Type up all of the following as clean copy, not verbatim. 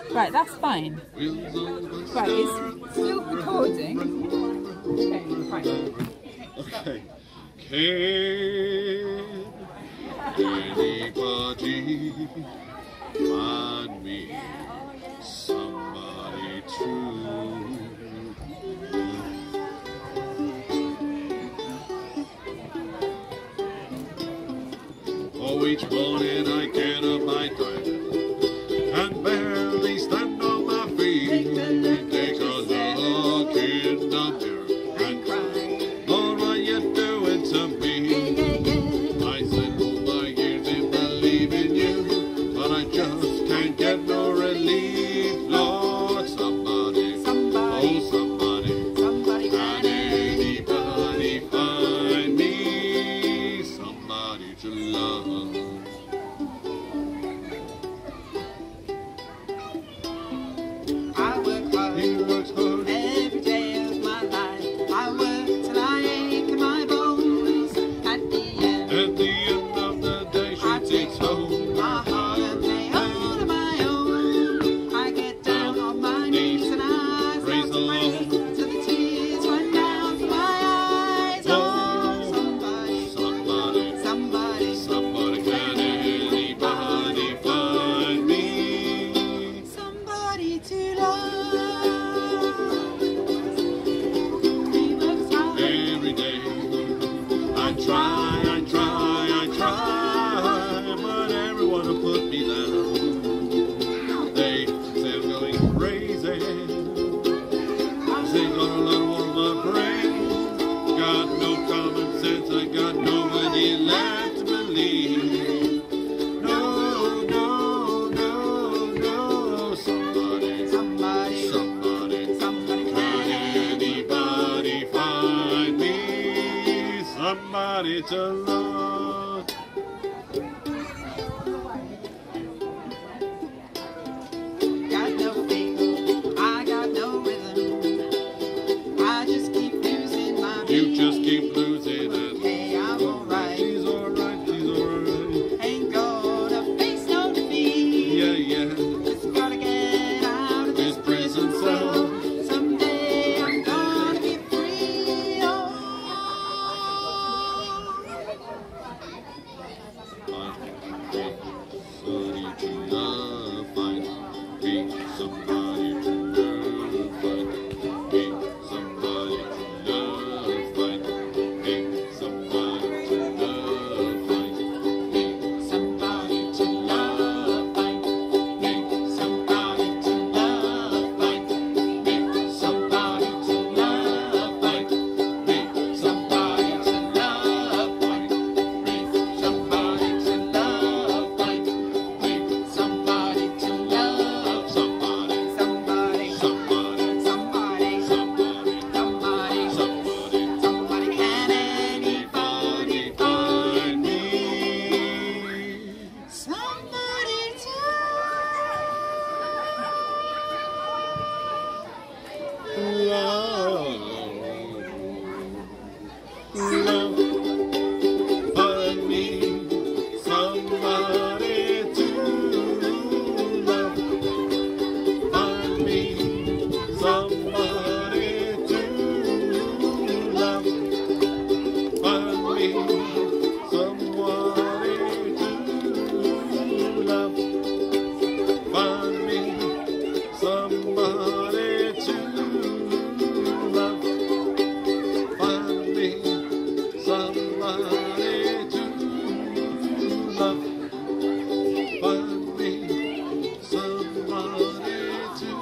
Right, that's fine. Right, it's still recording. Okay, fine. Okay. Can anybody find me somebody true? Oh, each morning I get up my diet and barely stand on my feet. Take a look in the mirror and cry. All right, you're doing to me. I said all my years in believing you, but I just can't get no relief. Lord, somebody, oh somebody, can anybody find me somebody to love? I work hard, He works hard every day of my life. I work till I ache in my bones. At the end of the day, I she take takes home my heart and play all of my own. I get down on my knees and I Praise start the to pray Lord. till the tears run down from my eyes. Oh, somebody, can anybody find me somebody to love. He works hard. every day? I try, but everyone will put me down. They say I'm going crazy. They got a lot on my brain. Got no common sense, I got nobody left to believe. No, somebody, can anybody find me somebody to love? Got no faith, I got no rhythm. I just keep losing my beat. You just keep losing it. Hey, I'm alright. She's alright. Ain't gonna face no defeat. Yeah. Just gotta get out of this This prison cell. Someday I'm gonna be free. Oh. Somebody to love, find me somebody to love, find me somebody to love, find me somebody to love, find me Somebody to love, find me somebody to love, find me somebody to love, find me somebody to love, find me somebody to love, find me somebody to love, somebody can anybody find me somebody to love, find me somebody to love, find me somebody to love, find me somebody to love, find me somebody to love, find me somebody to love, find me somebody to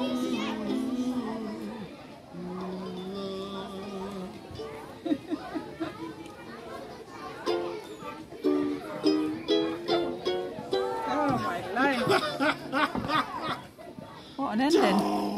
Oh my life. What an ending.